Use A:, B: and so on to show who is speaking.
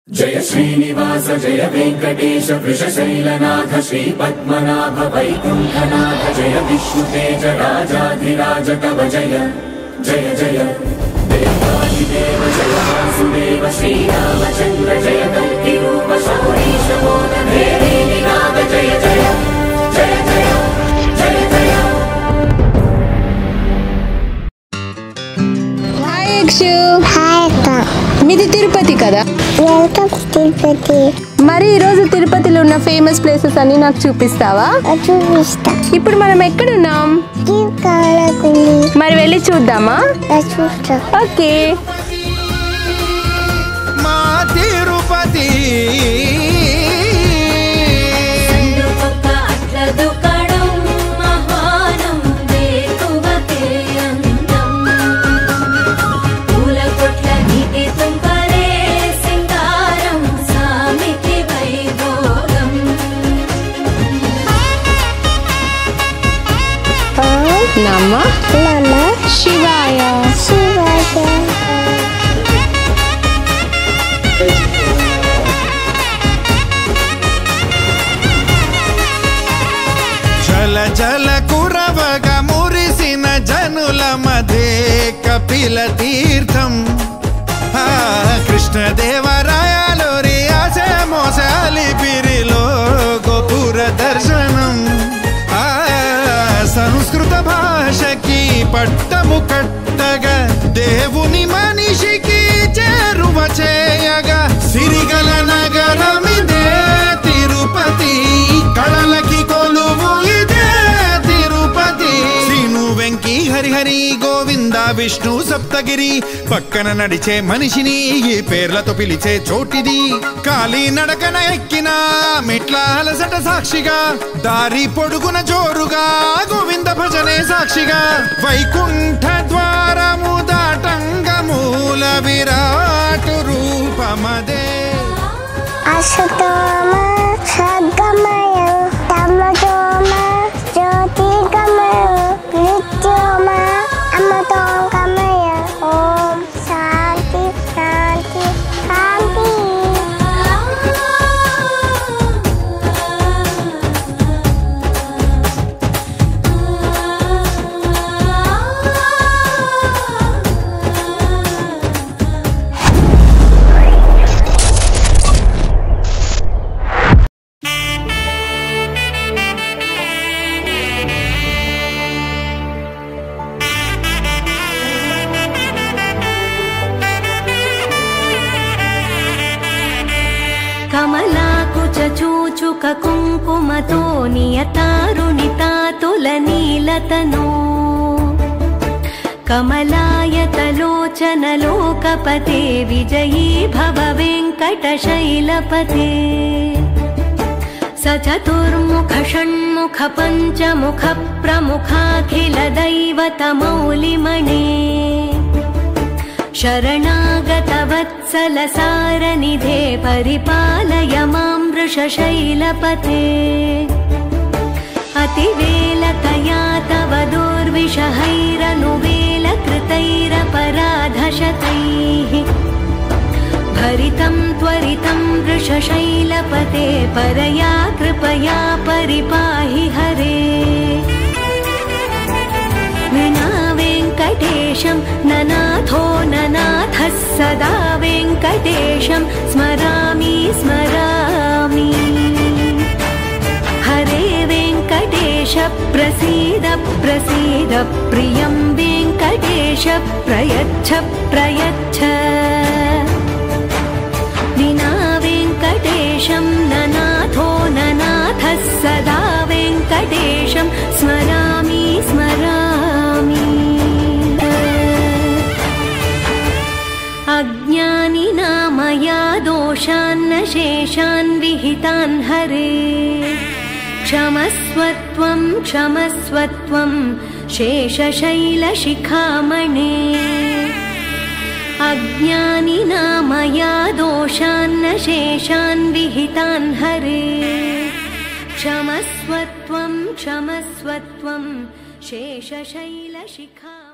A: जय श्रीनिवास जय वेंकटेश वृषशैलनाथ श्री पद्मनाभ वैकुंठनाथ जय विष्णुतेज राजाधिराज तव जय जय जय देवादिदेव जय वासुदेव श्रीरामचंद्र जय कल्कि रूप शौरीश मोदधेरी निनाद जय जय जय जय जय जय।
B: हाय अक्षु।
C: हाय अक्का।
B: మీది తిరుపతి కదా?
C: వెల్కమ్ తిరుపతి।
B: మరి ఈ రోజు తిరుపతిలో ఉన్న ఫేమస్ ప్లేసెస్ అన్ని నాకు చూపిస్తావా?
C: చూపిస్తా।
B: ఇప్పుడు మనం ఎక్కడ ఉన్నాం?
C: మరి
B: వెళ్ళి చూద్దామా?
C: చూస్తా।
B: ఓకే।
D: మా తిరుపతి
B: నమః శివాయ
C: శివాయ।
D: జల జల కురవగ మురిసిన జనుల మధ్య కపిల తీర్థం కృష్ణదేవరాయలోరి ఆశ మోసాలిపిరిలో గోపుర దర్శనం సంస్కృత భాషకి పట్టము కట్టగా దేవుని మనిషికి చేరువ చేయగా సిరిగల నగరమిదే తిరుపతి కళలకి కొలువు ఇదే తిరుపతి శ్రీను వెంకీ హరిహరి గోవింద విష్ణు సప్తగిరి పక్కన నడిచే మనిషిని ఈ పేర్లతో పిలిచే చోటిది కాలి నడకన ఎక్కిన మెట్ల అలసట సాక్షిగా దారి పొడుగున జోరుగా గోవింద భజనే సాక్షిగా వైకుంఠ ద్వారము దాటంగ మూల విరాటు రూపమదే
C: అసతోమ సద్గమయ తమతోమ జ్యోతిర్గమయ మృత్యోమ అమృతోగమయ ఓం శాంతి శాంతి శాంతి।
E: కమలాకుచూచుక కుంకుమతో నియతారుణితాతులనీలతనో కమలాయతలోచన లోకపతే విజయీ భవ వెంకటశైలపతే స చతుర్ముఖ షణ్ముఖ పంచముఖ ప్రముఖాఖిల దైవతమౌలిమణే శరణాగత వత్సల సారనిధే పరిపాలయ మాం వృషశైలపతే అతివేలతయా తవ దోర్విషహైరనువేల కృతైరపరాధశతైః భరితం త్వరితం వృషశైలపతే పరయా కృపయా పరిపాహి హరే వినా వెంకటేశం ననాథో ననాథः సదా వెంకటేశం స్మరామి స్మరామి హరే వెంకటేశ ప్రసీద ప్రసీద ప్రియం వెంకటేశ ప్రయచ్ఛ ప్రయచ్ఛ వినా వెంకటేశం ననాథో ననాథः సదా వెంకటేశం స్మరామి స్మరామి అజ్ఞానినా మయా దోషాన్న శేషాన్ విహితాన్ హరే క్షమస్వత్వం క్షమస్వత్వం శేషశైలశిఖామణే అజ్ఞానినా మయా దోషాన్న శేషాన్ విహితాన్ హరే క్షమస్వత్వం క్షమస్వత్వం శేషశైలశిఖా